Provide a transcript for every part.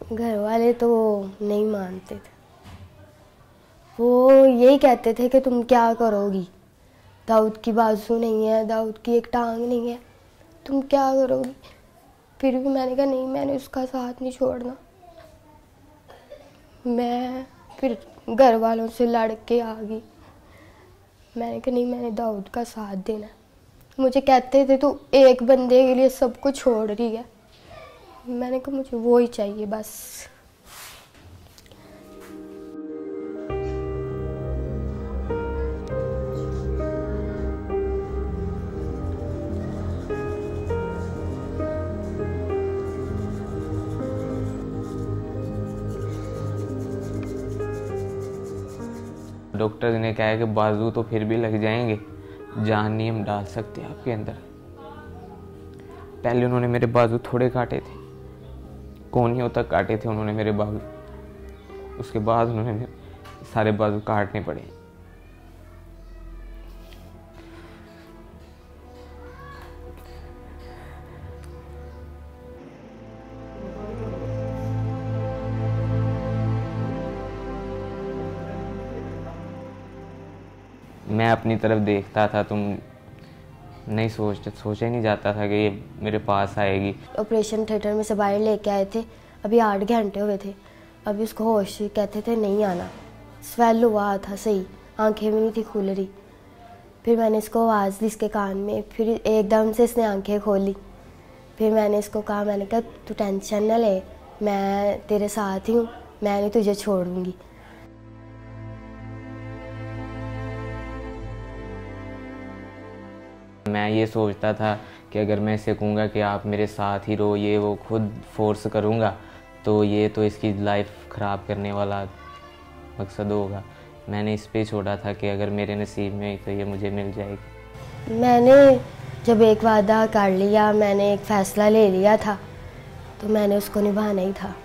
घर वाले तो नहीं मानते थे। वो यही कहते थे कि तुम क्या करोगी, दाऊद की बाजू नहीं है, दाऊद की एक टांग नहीं है, तुम क्या करोगी। फिर भी मैंने कहा नहीं, मैंने उसका साथ नहीं छोड़ना। मैं फिर घर वालों से लड़ के आ गई। मैंने कहा नहीं, मैंने दाऊद का साथ देना। मुझे कहते थे तू एक बंदे के लिए सब कुछ छोड़ रही है। मैंने कहा मुझे वो ही चाहिए बस। डॉक्टर ने कहा है कि बाजू तो फिर भी लग जाएंगे, जान नहीं हम डाल सकते आपके अंदर। पहले उन्होंने मेरे बाजू थोड़े काटे थे, कोहनियों तक काटे थे उन्होंने मेरे बाजू। उसके बाद उन्होंने सारे बाजू काटने पड़े। मैं अपनी तरफ देखता था, तुम नहीं सोचा ही नहीं जाता था कि ये मेरे पास आएगी। ऑपरेशन थिएटर में से बाहर लेके आए थे, अभी 8 घंटे हुए थे। अभी उसको होश, कहते थे नहीं आना। स्वेल हुआ था सही, आंखें भी नहीं थी खुल रही। फिर मैंने इसको आवाज़ दी इसके कान में, फिर एकदम से इसने आंखें खोली। फिर मैंने इसको कहा, मैंने कहा तू टेंशन न ले, मैं तेरे साथ ही हूँ, मैं नहीं तुझे छोड़ूंगी। मैं ये सोचता था कि अगर मैं इसे कहूँगा कि आप मेरे साथ ही रहो, ये वो खुद फोर्स करूँगा तो ये तो इसकी लाइफ ख़राब करने वाला मकसद होगा। मैंने इस पे छोड़ा था कि अगर मेरे नसीब में तो ये मुझे मिल जाएगी। मैंने जब एक वादा कर लिया, मैंने एक फ़ैसला ले लिया था, तो मैंने उसको निभाना ही था।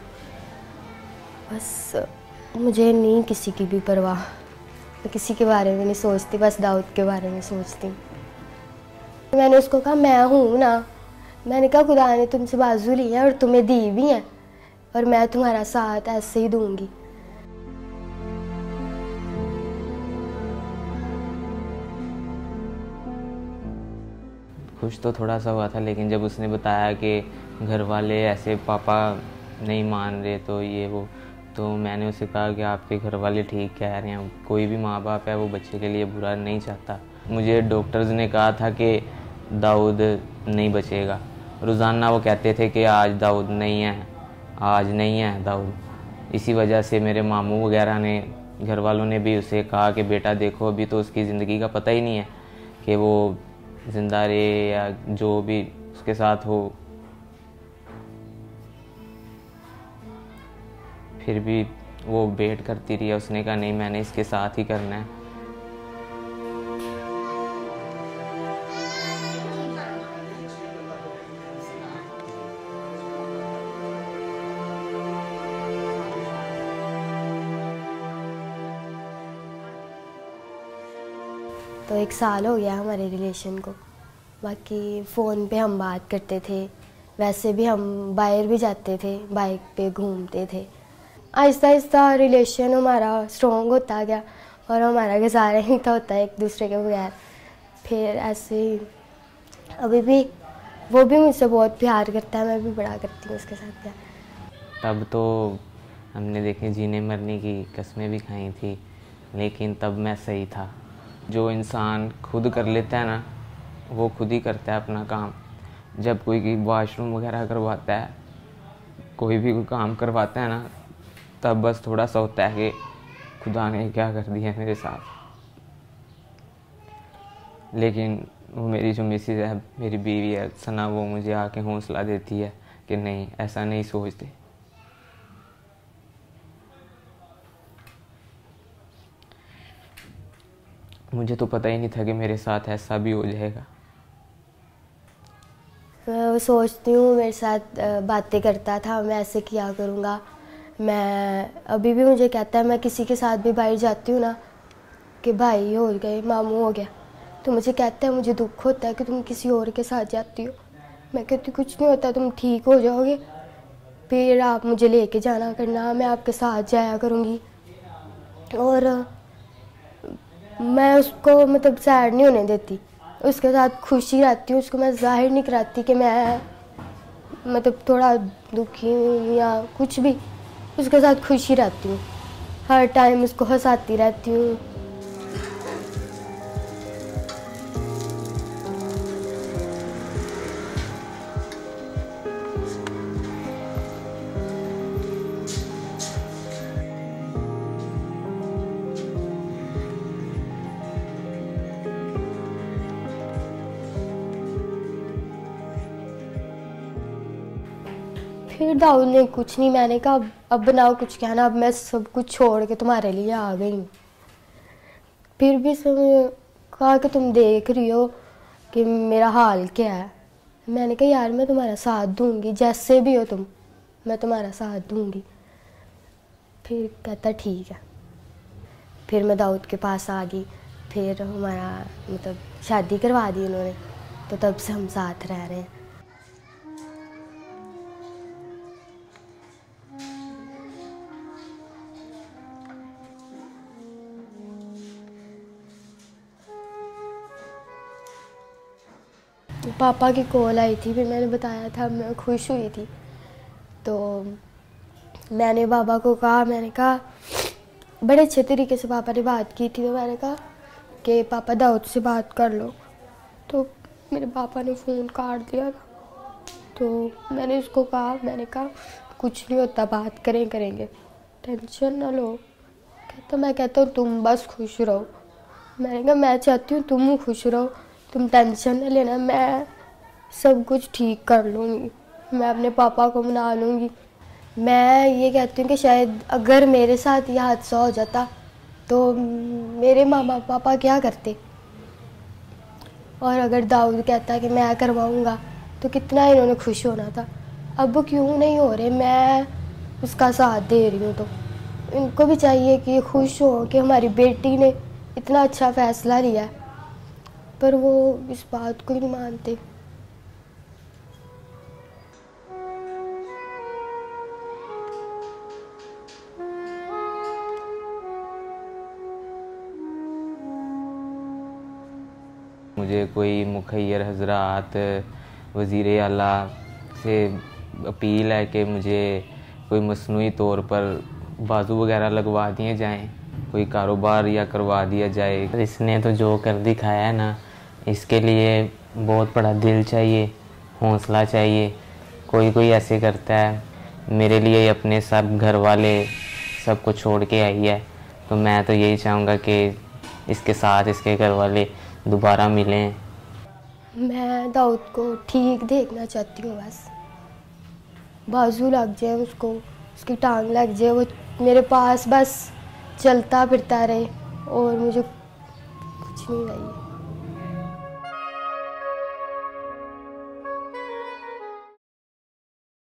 बस मुझे नहीं किसी की भी परवाह, मैं किसी के बारे में नहीं सोचती, बस दाऊद के बारे में सोचती हूँ। मैंने उसको कहा मैं हूँ ना, मैंने कहा खुदा ने तुमसे बाजू ली है और तुम्हें दी भी है, और मैं तुम्हारा साथ ऐसे ही दूंगी। खुश तो थोड़ा सा हुआ था, लेकिन जब उसने बताया कि घर वाले ऐसे पापा नहीं मान रहे तो ये वो, तो मैंने उसे कहा कि आपके घर वाले ठीक कह रहे हैं, कोई भी माँ बाप है वो बच्चे के लिए बुरा नहीं चाहता। मुझे डॉक्टर्स ने कहा था कि दाऊद नहीं बचेगा। रोज़ाना वो कहते थे कि आज दाऊद नहीं है, आज नहीं है दाऊद। इसी वजह से मेरे मामू वगैरह ने, घर वालों ने भी उसे कहा कि बेटा देखो अभी तो उसकी ज़िंदगी का पता ही नहीं है कि वो ज़िंदा रहे या जो भी उसके साथ हो। फिर भी वो वेट करती रही। उसने कहा नहीं, मैंने इसके साथ ही करना है। तो 1 साल हो गया हमारे रिलेशन को। बाकी फ़ोन पे हम बात करते थे, वैसे भी हम बाहर भी जाते थे, बाइक पे घूमते थे। आहिस्ता आहिस्ता रिलेशन हमारा स्ट्रॉन्ग होता गया और हमारा गुजारा ही तो होता है एक दूसरे के बगैर। फिर ऐसे ही अभी भी वो भी मुझसे बहुत प्यार करता है, मैं भी बड़ा करती हूँ उसके साथ प्यार। तब तो हमने देखे जीने मरने की कस्में भी खाई थी, लेकिन तब मैं सही था। जो इंसान खुद कर लेता है ना, वो खुद ही करता है अपना काम। जब कोई वॉशरूम वगैरह करवाता है, कोई भी कोई काम करवाता है ना, तब बस थोड़ा सा होता है कि खुदा ने क्या कर दिया मेरे साथ। लेकिन वो मेरी जो मिसेज है, मेरी बीवी है सना, वो मुझे आके हौसला देती है कि नहीं, ऐसा नहीं सोचते। मुझे तो पता ही नहीं था कि मेरे साथ ऐसा भी हो जाएगा। मैं सोचती हूँ, मेरे साथ बातें करता था, मैं ऐसे किया करूँगा। मैं अभी भी मुझे कहता है, मैं किसी के साथ भी बाहर जाती हूँ ना कि भाई हो गए, मामू हो गया, तो मुझे कहता है मुझे दुख होता है कि तुम किसी और के साथ जाती हो। मैं कहती कुछ नहीं होता, तुम ठीक हो जाओगे। फिर आप मुझे लेके जाना करना, मैं आपके साथ जाया करूँगी। और मैं उसको मतलब सैड नहीं होने देती, उसके साथ खुशी रहती हूँ। उसको मैं जाहिर नहीं कराती कि मैं मतलब थोड़ा दुखी हूँ या कुछ भी, उसके साथ खुशी रहती हूँ, हर टाइम उसको हंसाती रहती हूँ। फिर दाऊद ने कुछ नहीं, मैंने कहा अब बनाओ कुछ कहना, अब मैं सब कुछ छोड़ के तुम्हारे लिए आ गई हूँ। फिर भी उसने कहा कि तुम देख रही हो कि मेरा हाल क्या है। मैंने कहा यार मैं तुम्हारा साथ दूंगी, जैसे भी हो तुम, मैं तुम्हारा साथ दूंगी। फिर कहता ठीक है। फिर मैं दाऊद के पास आ गई, फिर हमारा मतलब शादी करवा दी उन्होंने, तो तब से हम साथ रह रहे हैं। पापा की कॉल आई थी, फिर मैंने बताया था मैं खुश हुई थी। तो मैंने पापा को कहा, मैंने कहा बड़े अच्छे तरीके से पापा ने बात की थी, तो मैंने कहा कि पापा दाऊद से बात कर लो। तो मेरे पापा ने फ़ोन काट दिया था। तो मैंने उसको कहा, मैंने कहा कुछ नहीं होता, बात करेंगे, टेंशन ना लो। कहता मैं कहता हूँ तुम बस खुश रहो। मैंने कहा मैं चाहती हूँ तुम खुश रहो, तुम टेंशन ना लेना, मैं सब कुछ ठीक कर लूँगी, मैं अपने पापा को मना लूँगी। मैं ये कहती हूँ कि शायद अगर मेरे साथ यह हादसा हो जाता तो मेरे मामा पापा क्या करते, और अगर दाऊद कहता कि मैं करवाऊँगा तो कितना इन्होंने खुश होना था। अब वो क्यों नहीं हो रहे, मैं उसका साथ दे रही हूँ। तो इनको भी चाहिए कि खुश हो कि हमारी बेटी ने इतना अच्छा फ़ैसला लिया, पर वो इस बात को नहीं मानते। मुझे कोई मुखैर हजरात वज़ीर आला से अपील है कि मुझे कोई मसनूई तौर पर बाजू वगैरह लगवा दिए जाएं, कोई कारोबार या करवा दिया जाए। इसने तो जो कर दिखाया है ना, इसके लिए बहुत बड़ा दिल चाहिए, हौसला चाहिए। कोई कोई ऐसे करता है, मेरे लिए अपने सब घर वाले सब को छोड़ के आई है, तो मैं तो यही चाहूँगा कि इसके साथ इसके घर वाले दोबारा मिलें। मैं दाऊद को ठीक देखना चाहती हूँ, बस बाजू लग जाए उसको, उसकी टांग लग जाए, वो मेरे पास बस चलता फिरता रहे, और मुझे कुछ नहीं चाहिए।